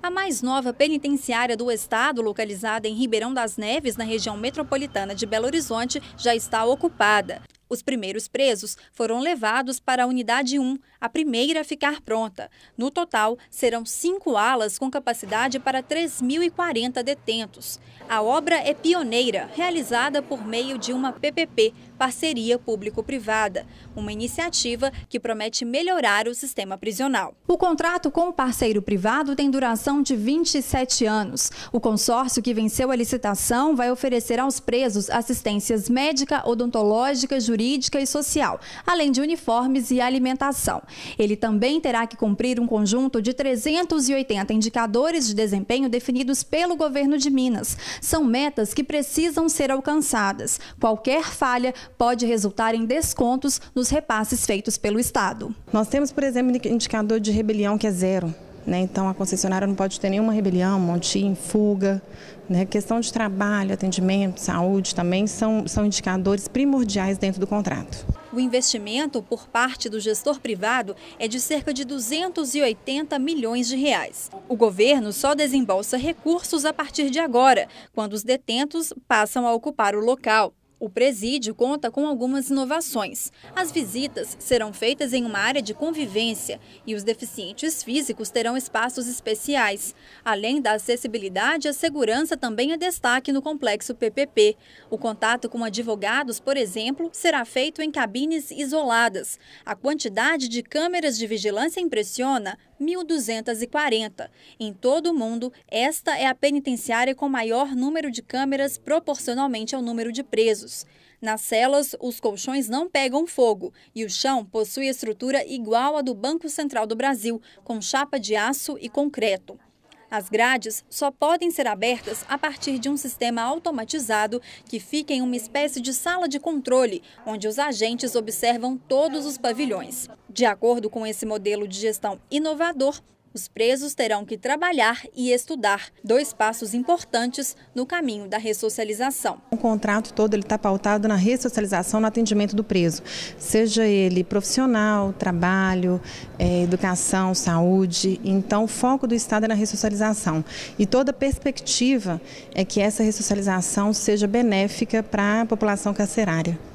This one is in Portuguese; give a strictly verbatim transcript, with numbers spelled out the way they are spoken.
A mais nova penitenciária do estado, localizada em Ribeirão das Neves, na região metropolitana de Belo Horizonte, já está ocupada. Os primeiros presos foram levados para a Unidade um, a primeira a ficar pronta. No total, serão cinco alas com capacidade para três mil e quarenta detentos. A obra é pioneira, realizada por meio de uma P P P, Parceria Público-Privada, uma iniciativa que promete melhorar o sistema prisional. O contrato com o parceiro privado tem duração de vinte e sete anos. O consórcio que venceu a licitação vai oferecer aos presos assistências médica, odontológica, jurídica e social, além de uniformes e alimentação. Ele também terá que cumprir um conjunto de trezentos e oitenta indicadores de desempenho definidos pelo governo de Minas. São metas que precisam ser alcançadas. Qualquer falha pode resultar em descontos nos repasses feitos pelo Estado. Nós temos, por exemplo, indicador de rebelião que é zero. Né? Então, a concessionária não pode ter nenhuma rebelião, motim, fuga. Né? Questão de trabalho, atendimento, saúde também são, são indicadores primordiais dentro do contrato. O investimento por parte do gestor privado é de cerca de duzentos e oitenta milhões de reais. O governo só desembolsa recursos a partir de agora, quando os detentos passam a ocupar o local. O presídio conta com algumas inovações. As visitas serão feitas em uma área de convivência e os deficientes físicos terão espaços especiais. Além da acessibilidade, a segurança também é destaque no complexo P P P. O contato com advogados, por exemplo, será feito em cabines isoladas. A quantidade de câmeras de vigilância impressiona mil duzentas e quarenta. Em todo o mundo, esta é a penitenciária com maior número de câmeras proporcionalmente ao número de presos. Nas celas, os colchões não pegam fogo e o chão possui estrutura igual à do Banco Central do Brasil, com chapa de aço e concreto. As grades só podem ser abertas a partir de um sistema automatizado que fica em uma espécie de sala de controle, onde os agentes observam todos os pavilhões. De acordo com esse modelo de gestão inovador, os presos terão que trabalhar e estudar, dois passos importantes no caminho da ressocialização. O contrato todo está pautado na ressocialização, no atendimento do preso, seja ele profissional, trabalho, é, educação, saúde. Então, o foco do Estado é na ressocialização. E toda a perspectiva é que essa ressocialização seja benéfica para a população carcerária.